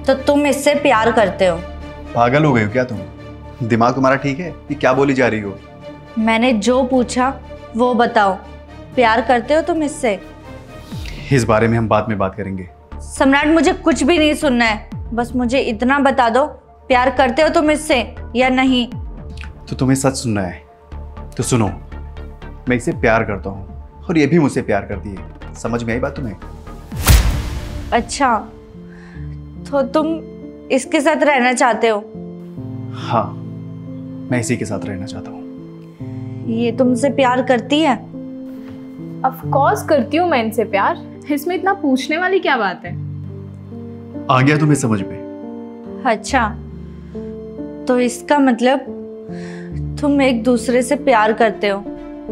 तो तुम इससे प्यार करते हो। पागल हो गए हो क्या तुम? दिमाग तुम्हारा ठीक है? ये क्या बोली जा रही हो? मैंने जो पूछा वो बताओ, प्यार करते हो तुम इससे? इस बारे में हम बाद में बात करेंगे। सम्राट, मुझे कुछ भी नहीं सुनना है, बस मुझे इतना बता दो, प्यार करते हो तुम इससे या नहीं? तो तुम्हें सच सुनना है तो सुनो, मैं इसे प्यार करता हूँ और ये भी मुझसे प्यार करती है। समझ में आई बात तुम्हें? अच्छा, तो तुम इसके साथ रहना चाहते हो? हाँ, मैं इसी के साथ रहना चाहता हूँ। ये तुमसे प्यार करती है? ऑफ कोर्स करती हूँ मैं इनसे प्यार, इसमें इतना पूछने वाली क्या बात है? आ गया तुम्हें समझ में? अच्छा, तो इसका मतलब तुम एक दूसरे से प्यार करते हो।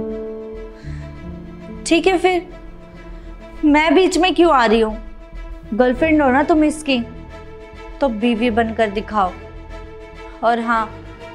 ठीक है, फिर मैं बीच में क्यों आ रही हूँ? गर्लफ्रेंड हो ना तुम इसकी, तो बीवी बनकर दिखाओ। और हाँ,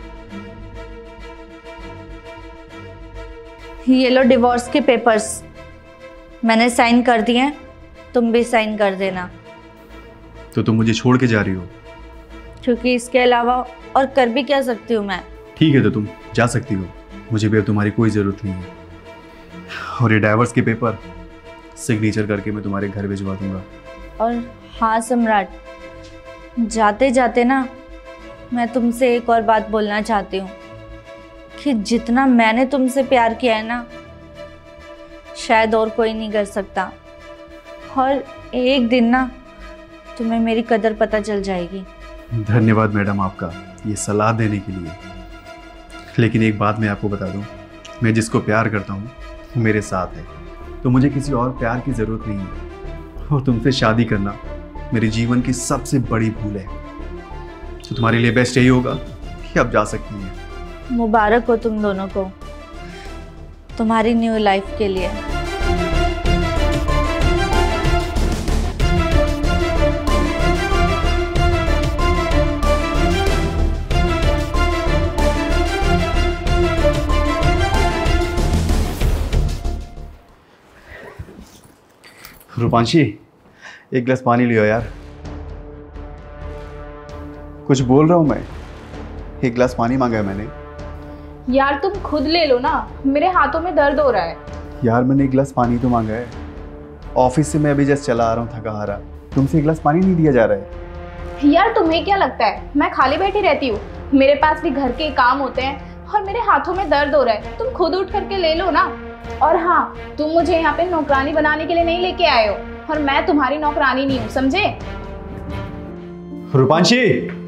ये लो डिवोर्स के पेपर्स, मैंने साइन कर दिए हैं, तुम भी साइन कर देना। तो तुम मुझे छोड़ के जा रही हो? क्योंकि इसके अलावा और कर भी क्या सकती हूँ मैं। ठीक है, तो तुम जा सकती हो, मुझे भी अब तुम्हारी कोई ज़रूरत नहीं है। और ये डाइवोर्स के पेपर सिग्नेचर करके मैं तुम्हारे घर भिजवा दूंगा। और हाँ सम्राट, जाते जाते ना मैं तुमसे एक और बात बोलना चाहती हूँ कि जितना मैंने तुमसे प्यार किया है ना, शायद और कोई नहीं कर सकता। और एक दिन ना तुम्हें मेरी कदर पता चल जाएगी। धन्यवाद मैडम आपका ये सलाह देने के लिए। लेकिन एक बात मैं आपको बता दूं, मैं जिसको प्यार करता हूँ वो मेरे साथ है, तो मुझे किसी और प्यार की ज़रूरत नहीं है। और तुमसे शादी करना मेरे जीवन की सबसे बड़ी भूल है। तो तुम्हारे लिए बेस्ट यही होगा कि आप जा सकती हैं। मुबारक हो तुम दोनों को तुम्हारी न्यू लाइफ के लिए। रूपांशी, एक गिलास पानी लियो यार। कुछ बोल रहा हूँ मैं, एक गिलास पानी मांगा है मैंने। यार तुम खुद ले लो ना, मेरे हाथों में दर्द हो रहा है। यार मैंने एक गिलास पानी तो मांगा है। ऑफिस से मैं अभी जस्ट चला आ रहा हूँ थका हारा, तुमसे एक गिलास पानी नहीं दिया जा रहा है। यार तुम्हें क्या लगता है मैं खाली बैठी रहती हूँ? मेरे पास भी घर के काम होते हैं और मेरे हाथों में दर्द हो रहा है, तुम खुद उठ करके ले लो ना। और हाँ, तुम मुझे यहाँ पे नौकरानी बनाने के लिए नहीं लेके आए हो, और मैं तुम्हारी नौकरानी नहीं हूँ, समझे? रूपांशी,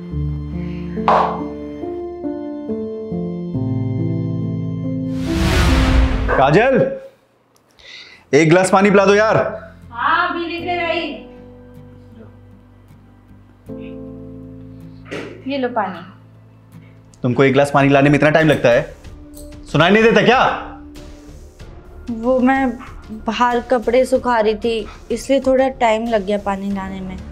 काजल, एक गिलास पानी पिला दो यार। हाँ, अभी लेकर आई। ये लो पानी। तुमको एक गिलास पानी लाने में इतना टाइम लगता है? सुनाई नहीं देता क्या? वो मैं बाहर कपड़े सुखा रही थी, इसलिए थोड़ा टाइम लग गया पानी लाने में।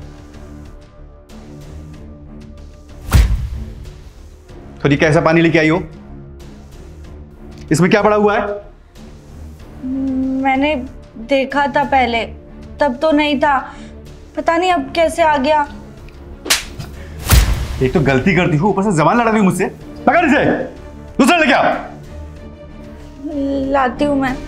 तो ये कैसा पानी लेके आई हो? इसमें क्या पड़ा हुआ है? मैंने देखा था पहले, तब तो नहीं था, पता नहीं अब कैसे आ गया। एक तो गलती करती हूँ, ऊपर से जबान लड़ा रही हूँ मुझसे। पकड़ इसे, दूसरा लेके आ। लाती हूँ मैं।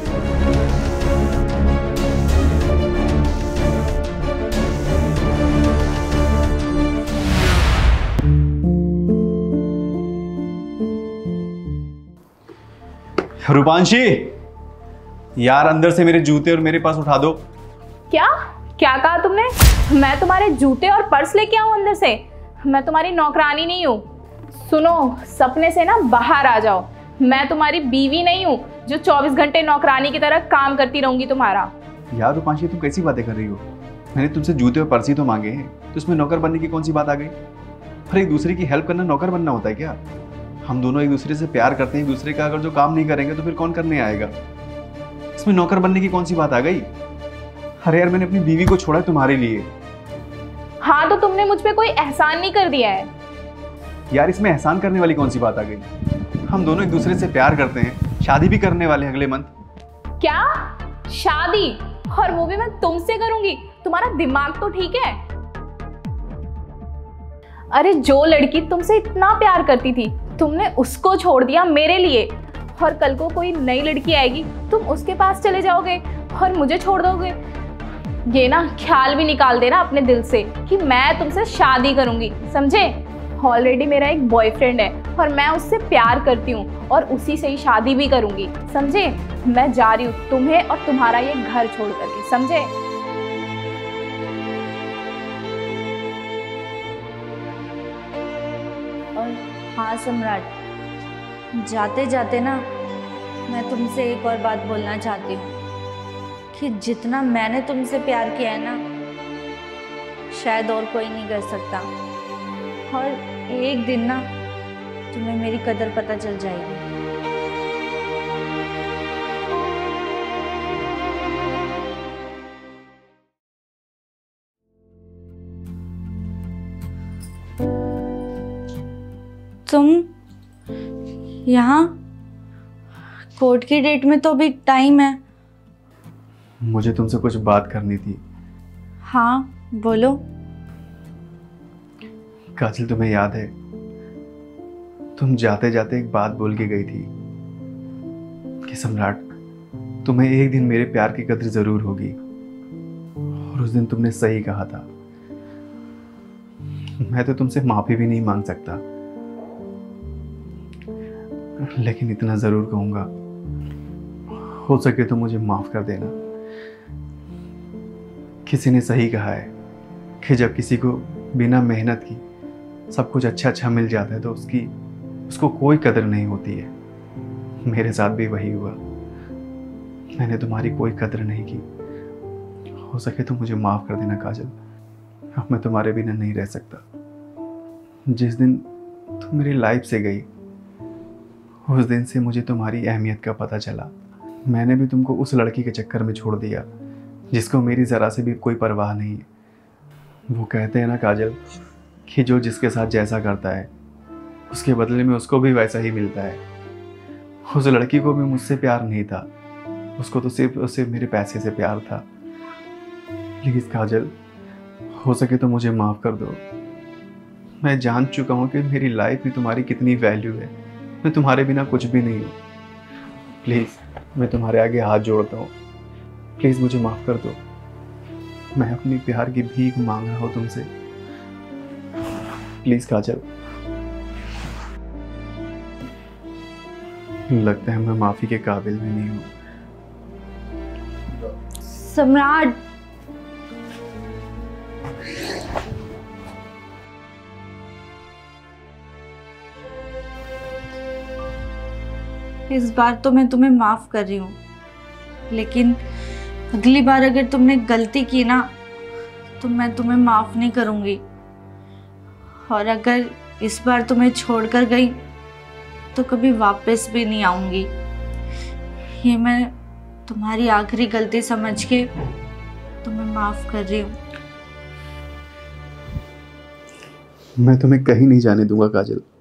रूपांशी, यार अंदर से मेरे जूते और मेरे पास उठा दो। क्या क्या कहा तुमने? मैं तुम्हारे जूते और पर्स लेके आऊं अंदर से? मैं तुम्हारी नौकरानी नहीं हूँ। सुनो, सपने से ना बाहर आ जाओ। मैं तुम्हारी बीवी नहीं हूँ जो 24 घंटे नौकरानी की तरह काम करती रहूंगी तुम्हारा। यार रूपांशी, तुम कैसी बातें कर रही हो? मैंने तुमसे जूते और पर्स ही तो मांगे हैं, तो इसमें नौकर बनने की कौन सी बात आ गई? और एक दूसरे की हेल्प करना नौकर बनना होता है क्या? हम दोनों एक दूसरे से प्यार करते हैं, एक दूसरे का अगर जो काम नहीं करेंगे तो फिर कौन करने आएगा? इसमें नौकर बनने की कौन सी बात आ गई? अरे यार, मैंने अपनी बीवी को छोड़ा तुम्हारे लिए। हाँ, तो तुमने मुझ पे कोई एहसान नहीं कर दिया है। यार, इसमें एहसान करने वाली कौन सी बात आ गई? हम दोनों एक दूसरे से प्यार करते हैं, शादी भी करने वाले हैं अगले मंथ। क्या शादी? और वो भी मैं तुमसे करूंगी? तुम्हारा दिमाग तो ठीक है? अरे जो लड़की तुमसे इतना प्यार करती थी तुमने उसको छोड़ दिया मेरे लिए, और कल को कोई नई लड़की आएगी तुम उसके पास चले जाओगे और मुझे छोड़ दोगे। ये ना ख्याल भी निकाल देना अपने दिल से कि मैं तुमसे शादी करूंगी, समझे? ऑलरेडी मेरा एक बॉयफ्रेंड है और मैं उससे प्यार करती हूँ और उसी से ही शादी भी करूंगी, समझे? मैं जा रही हूँ तुम्हें और तुम्हारा ये घर छोड़ करके, समझे? और हाँ सम्राट, जाते जाते ना मैं तुमसे एक और बात बोलना चाहती हूँ कि जितना मैंने तुमसे प्यार किया है ना, शायद और कोई नहीं कर सकता। और एक दिन ना तुम्हें मेरी कदर पता चल जाएगी। तुम यहाँ? कोर्ट की डेट में तो अभी टाइम है। मुझे तुमसे कुछ बात करनी थी। हाँ बोलो। काजल, तुम्हें याद है तुम जाते जाते एक बात बोल के गई थी कि सम्राट, तुम्हें एक दिन मेरे प्यार की कदर जरूर होगी। और उस दिन तुमने सही कहा था। मैं तो तुमसे माफी भी नहीं मांग सकता, लेकिन इतना जरूर कहूंगा, हो सके तो मुझे माफ कर देना। किसी ने सही कहा है कि जब किसी को बिना मेहनत की सब कुछ अच्छा अच्छा मिल जाता है तो उसको कोई कदर नहीं होती है। मेरे साथ भी वही हुआ। मैंने तुम्हारी कोई कदर नहीं की। हो सके तो मुझे माफ कर देना काजल। अब मैं तुम्हारे बिना नहीं रह सकता। जिस दिन तुम मेरी लाइफ से गई, उस दिन से मुझे तुम्हारी अहमियत का पता चला। मैंने भी तुमको उस लड़की के चक्कर में छोड़ दिया जिसको मेरी ज़रा से भी कोई परवाह नहीं है। वो कहते हैं ना काजल कि जो जिसके साथ जैसा करता है उसके बदले में उसको भी वैसा ही मिलता है। उस लड़की को भी मुझसे प्यार नहीं था, उसको तो सिर्फ मेरे पैसे से प्यार था। प्लीज़ काजल, हो सके तो मुझे माफ़ कर दो। मैं जान चुका हूँ कि मेरी लाइफ में तुम्हारी कितनी वैल्यू है। मैं तुम्हारे बिना कुछ भी नहीं हूँ। प्लीज़, मैं तुम्हारे आगे हाथ जोड़ता हूँ। प्लीज़ मुझे माफ़ कर दो। मैं अपनी प्यार की भीख मांग रहा हूँ तुमसे। प्लीज़ काजल। लगता है मैं माफ़ी के काबिल भी नहीं हूँ। सम्राट, इस बार तो मैं तुम्हें माफ कर रही हूँ, लेकिन अगली बार अगर तुमने गलती की ना तो मैं तुम्हें माफ नहीं करूँगी। और अगर इस बार तुम्हें छोड़कर गई तो कभी वापस भी नहीं आऊँगी। ये मैं तुम्हारी आखिरी गलती समझ के तुम्हें माफ कर रही हूँ। मैं तुम्हें कहीं नहीं जाने दूंगा काजल।